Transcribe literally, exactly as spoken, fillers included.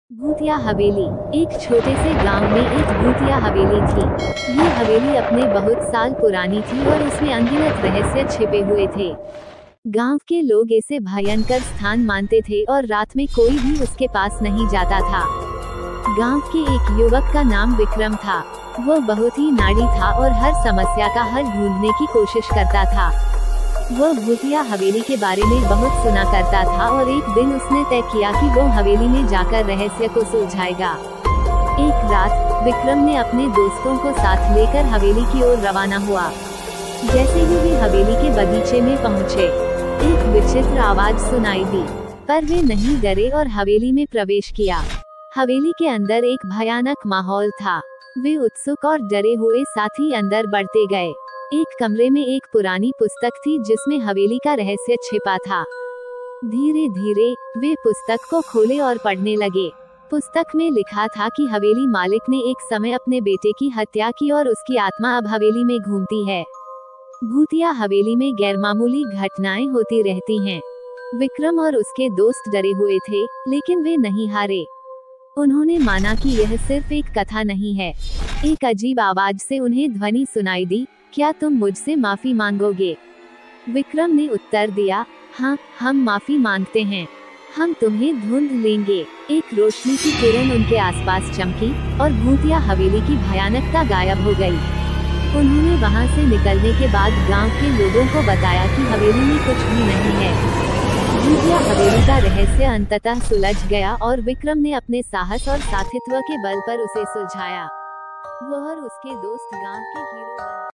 भूतिया हवेली। एक छोटे से गांव में एक भूतिया हवेली थी। ये हवेली अपने बहुत साल पुरानी थी और उसमें अनगिनत रहस्य छिपे हुए थे। गांव के लोग इसे भयंकर स्थान मानते थे और रात में कोई भी उसके पास नहीं जाता था। गांव के एक युवक का नाम विक्रम था। वो बहुत ही नाड़ी था और हर समस्या का हल ढूंढने की कोशिश करता था। वह भूतिया हवेली के बारे में बहुत सुना करता था और एक दिन उसने तय किया कि वो हवेली में जाकर रहस्य को सुलझाएगा। एक रात विक्रम ने अपने दोस्तों को साथ लेकर हवेली की ओर रवाना हुआ। जैसे ही वे हवेली के बगीचे में पहुंचे, एक विचित्र आवाज सुनाई दी, पर वे नहीं डरे और हवेली में प्रवेश किया। हवेली के अंदर एक भयानक माहौल था। वे उत्सुक और डरे हुए साथ ही अंदर बढ़ते गए। एक कमरे में एक पुरानी पुस्तक थी जिसमें हवेली का रहस्य छिपा था। धीरे धीरे वे पुस्तक को खोले और पढ़ने लगे। पुस्तक में लिखा था कि हवेली मालिक ने एक समय अपने बेटे की हत्या की और उसकी आत्मा अब हवेली में घूमती है। भूतिया हवेली में गैरमामूली घटनाएं होती रहती हैं। विक्रम और उसके दोस्त डरे हुए थे, लेकिन वे नहीं हारे। उन्होंने माना कि यह सिर्फ एक कथा नहीं है। एक अजीब आवाज से उन्हें ध्वनि सुनाई दी, क्या तुम मुझसे माफी मांगोगे? विक्रम ने उत्तर दिया, हाँ, हम माफी मांगते हैं। हम तुम्हें ढूंढ लेंगे। एक रोशनी की किरण उनके आसपास चमकी और भूतिया हवेली की भयानकता गायब हो गई। उन्होंने वहां से निकलने के बाद गांव के लोगों को बताया कि हवेली में कुछ भी नहीं है। भूतिया हवेली का रहस्य अंततः सुलझ गया और विक्रम ने अपने साहस और साथित्व के बल पर उसे सुलझाया। वह और उसके दोस्त गांव के हीरो